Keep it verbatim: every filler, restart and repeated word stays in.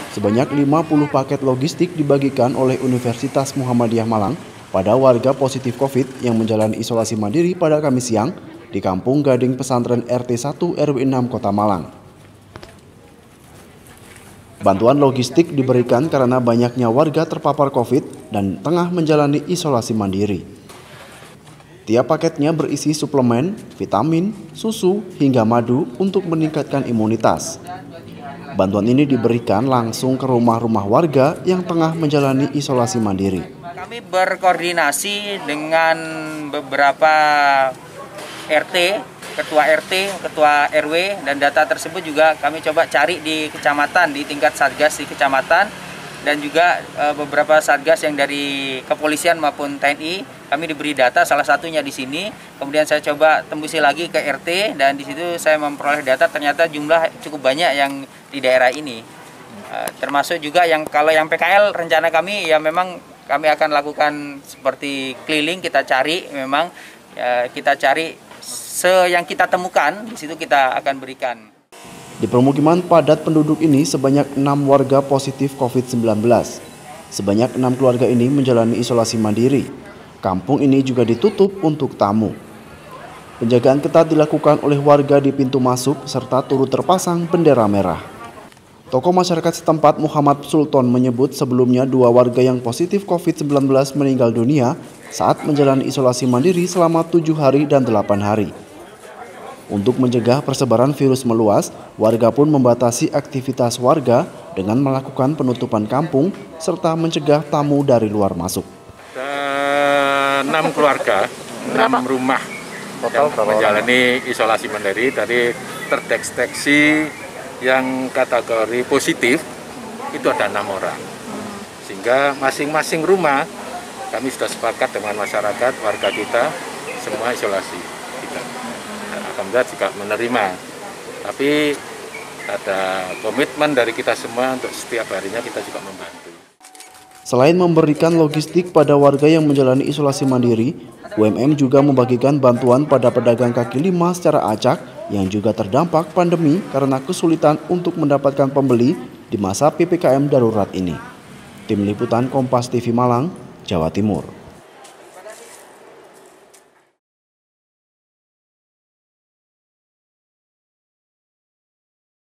Sebanyak lima puluh paket logistik dibagikan oleh Universitas Muhammadiyah Malang pada warga positif COVID yang menjalani isolasi mandiri pada Kamis siang di Kampung Gading Pesantren R T satu R W enam Kota Malang. Bantuan logistik diberikan karena banyaknya warga terpapar COVID dan tengah menjalani isolasi mandiri. Tiap paketnya berisi suplemen, vitamin, susu, hingga madu untuk meningkatkan imunitas. Bantuan ini diberikan langsung ke rumah-rumah warga yang tengah menjalani isolasi mandiri. Kami berkoordinasi dengan beberapa R T, ketua R T, ketua R W, dan data tersebut juga kami coba cari di kecamatan, di tingkat satgas di kecamatan, dan juga e, beberapa satgas yang dari kepolisian maupun T N I. Kami diberi data, salah satunya di sini. Kemudian saya coba tembusi lagi ke R T, dan di situ saya memperoleh data ternyata jumlah cukup banyak yang di daerah ini. E, termasuk juga yang kalau yang P K L rencana kami ya memang kami akan lakukan seperti keliling, kita cari memang ya, kita cari se yang kita temukan, di situ kita akan berikan. Di permukiman padat penduduk ini sebanyak enam warga positif COVID sembilan belas. Sebanyak enam keluarga ini menjalani isolasi mandiri. Kampung ini juga ditutup untuk tamu. Penjagaan ketat dilakukan oleh warga di pintu masuk serta turut terpasang bendera merah. Tokoh masyarakat setempat Muhammad Sultan menyebut sebelumnya dua warga yang positif COVID sembilan belas meninggal dunia saat menjalani isolasi mandiri selama tujuh hari dan delapan hari. Untuk mencegah persebaran virus meluas, warga pun membatasi aktivitas warga dengan melakukan penutupan kampung serta mencegah tamu dari luar masuk. Enam keluarga, enam rumah yang menjalani isolasi mandiri dari terdeteksi yang kategori positif itu ada enam orang. Sehingga masing-masing rumah kami sudah sepakat dengan masyarakat, warga kita semua isolasi kita. Alhamdulillah juga menerima, tapi ada komitmen dari kita semua untuk setiap harinya kita juga membantu. Selain memberikan logistik pada warga yang menjalani isolasi mandiri, U M M juga membagikan bantuan pada pedagang kaki lima secara acak yang juga terdampak pandemi karena kesulitan untuk mendapatkan pembeli di masa P P K M darurat ini. Tim Liputan Kompas T V Malang, Jawa Timur.